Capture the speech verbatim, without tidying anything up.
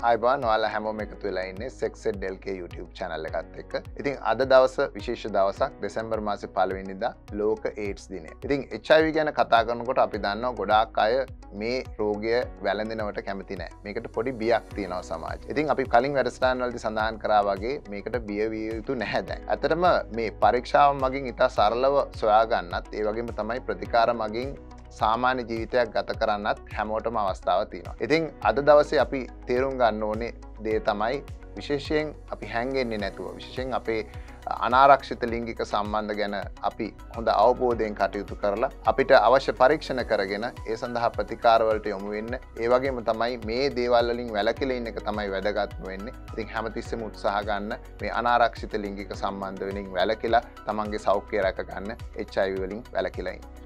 අයිබෝන් ඔයාලා හැමෝම එකතු වෙලා ඉන්නේ Sex Ed L K YouTube channel එකත් එක්ක. ඉතින් අද දවස විශේෂ දවසක් දෙසැම්බර් මාසේ පළවෙනි වෙනිදා ලෝක AIDS දිනය. ඉතින් H I V ගැන කතා කරනකොට අපි දන්නවා ගොඩාක් අය මේ රෝගය වැළඳෙනවට කැමති නැහැ. මේකට පොඩි බියක් තියෙනවා සමාජයේ. ඉතින් අපි කලින් වැඩසටහන් වලදී සඳහන් කරා වගේ මේකට බිය විය යුතු නැහැ දැන්. ඇත්තටම මේ පරීක්ෂාව මගින් ඉතා සරලව සොයා ගන්නත් ඒ වගේම තමයි ප්‍රතිකාර මගින් සාමාන්‍ය ජීවිතයක් ගත කරන්නත් හැමෝටම අවස්ථාවක් තියෙනවා. ඉතින් අද දවසේ අපි තේරුම් ගන්න ඕනේ දේ තමයි විශේෂයෙන් අපි හැංගෙන්නේ නැතුව විශේෂයෙන් අපේ අනාරක්ෂිත ලිංගික සම්බන්ධ ගැන අපි හොඳ අවබෝධයෙන් කටයුතු කරලා අපිට අවශ්‍ය පරීක්ෂණ කරගෙන ඒ සඳහා ප්‍රතිකාර වලට යොමු වෙන්න. ඒ වගේම තමයි මේ දේවල් වලින් වැළකීලා ඉන්න එක තමයි වැදගත්ම වෙන්නේ. ඉතින් හැමතිස්සෙම උත්සාහ ගන්න මේ අනාරක්ෂිත ලිංගික සම්බන්ධ වලින් වැළකීලා තමන්ගේ සෞඛ්‍යය රැක ගන්න H I V වලින් වැළකීලා ඉන්න.